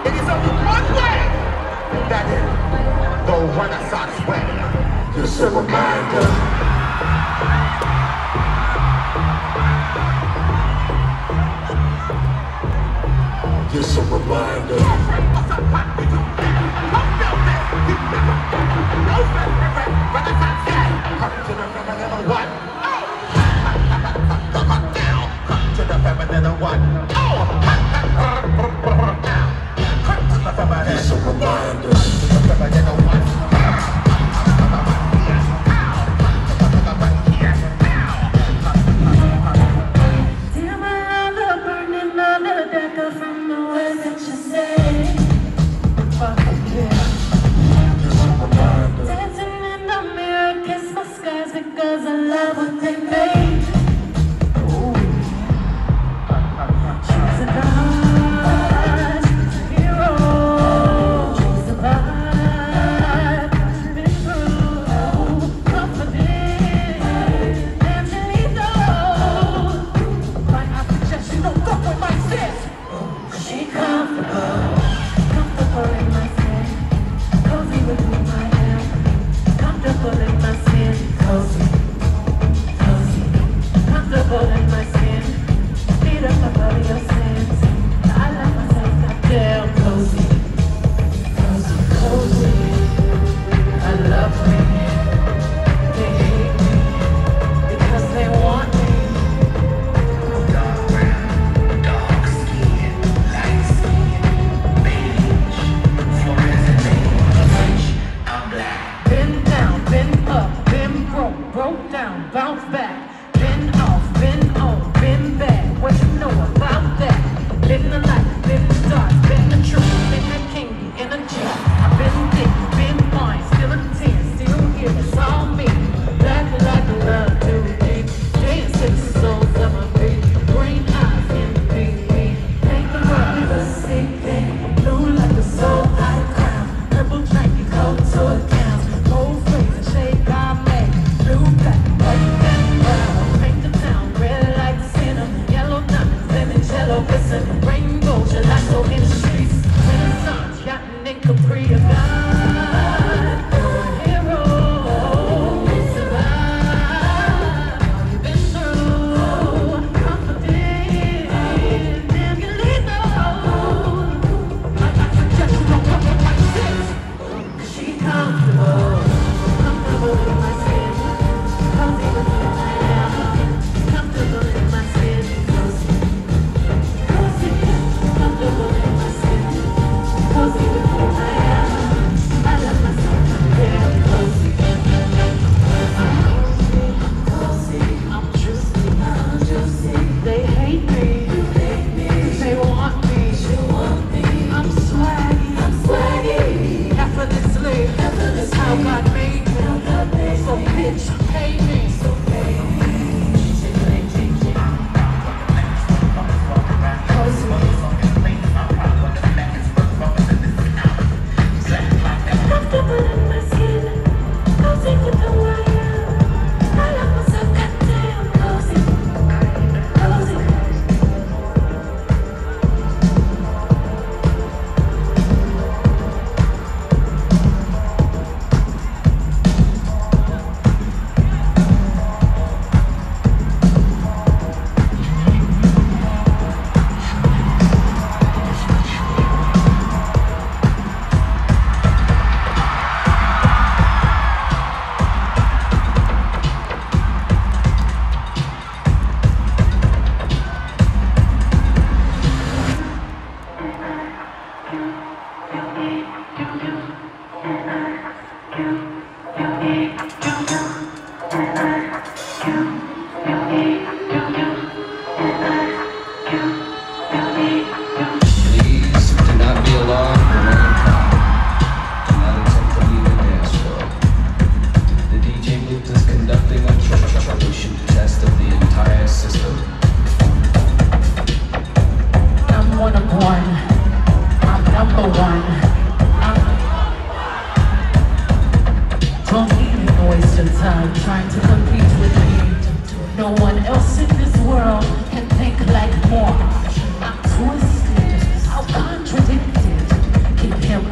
It is only one way. That is the Renaissance way. Just a reminder. Just a reminder. Come to the feminine one. Come to the feminine one. Just a reminder. The feminine one. Because I love what they made. Ooh. She's a god, she's a hero. She's survived, she's been through. Confident, Angelito. Like I suggest you don't fuck with my sis. She comfortable in my skin. Cozy with me, my hair. Comfortable in my skin. Cozy, comfortable in my skin. Beat up above your sins. I love myself goddamn cozy. Cozy. I love me. They hate me because they want me. Dark skin, light skin, beige, fluorescent, orange, I'm black. Been down, been up, been broke down, bounce back. Been off, been on, been bad. What you know about that? Living the life, living the dark, been the truth, been that king, the energy. I've been thick, been fine, still a 10, still here, it's all me. Black like a love to me. Dance to the souls of my feet. Green eyes in the big me. Make the world a sick thing. Blue like the soul out of crown. Purple drink, you cold to a gown. Gold face, a shade God made. Blue, black, white, and brown. Paint the town red like the cinnamon. Yellow diamonds, lemon, jello, glisten. Rainbow, gelato in the streets. Renaissance, yachting in Capri, a god, a hero. You survived, you've been through. Confident, damn you leave I suggest you don't come with my sis. 'Cause she comfortable in my skin. Cozy with me, I am. Comfortable in my skin. Cozy, comfortable in my skin. Cozy with me, I am.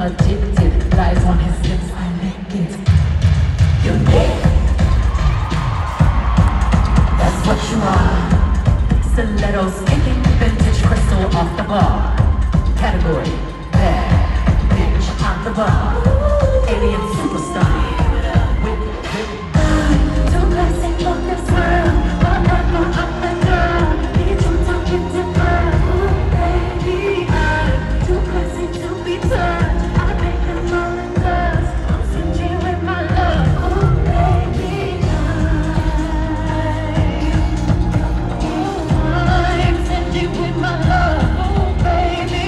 addicted, lies on his lips, I make it. Unique. That's what you are. Stilettos kicking vintage crystal off the bar. Category, bad bitch on the bar. Alien superstar. Too classic for this world. Forever I'm the girl. Need you to get different. Ooh, baby, I'm too classic to be touched. I make them all in dust. I'm switching with my love. Ooh, baby, I'm switching with my love. Ooh, baby,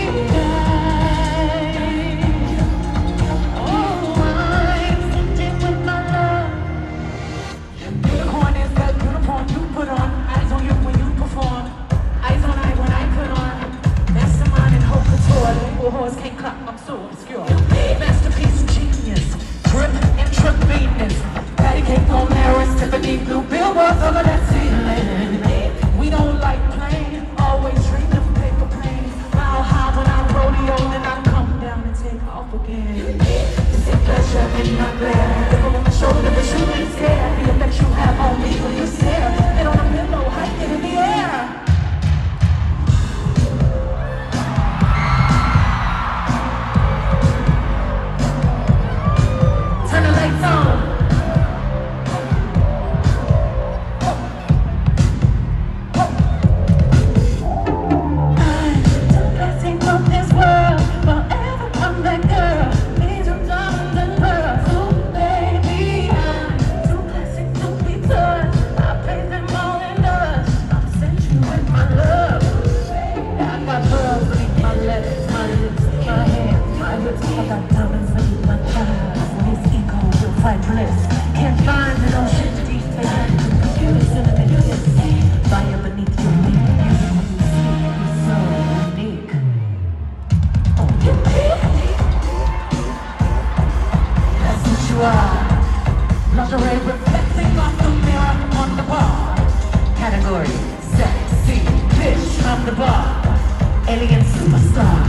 oh, I'm switching with my love. Unicorn is that uniform you put on. Eyes on you when you perform. Eyes on I when I put on. Mastermind and haute couture. Lingual horse can't clock, I'm so obscure. Masterpiece of genius. Drip intravenous. Patty cake on Paris. Tiffany blue billboards over that ceiling. We don't like plain. Always dream of paper planes. Mile high when I rodeo. Then I come down and take off again. It's pleasure in my glare. Look over my shoulder, but you ain't scared. The effect you have on me when you stare. Head on a pillow, hike it in the air. Turn the lights on. I'm too classic for this world. Forever I'm that girl. Need some diamonds and pearls. Ooh, baby, I'm too classic to be touched. I pay them all in dust. I'm sent you with my love. I got pearls beneath my legs, my lips, my hands, my hips. I got diamonds beneath my thighs. This ego will fight bliss. Can't find an ocean deep. They had to compute it, cinnamon kiss. Fire beneath your wing. Music when you speak. You're so unique. Oh, unique. That's what you are. Lingerie reflecting off the mirror on the bar. Category, sexy bitch on the bar. Alien superstar.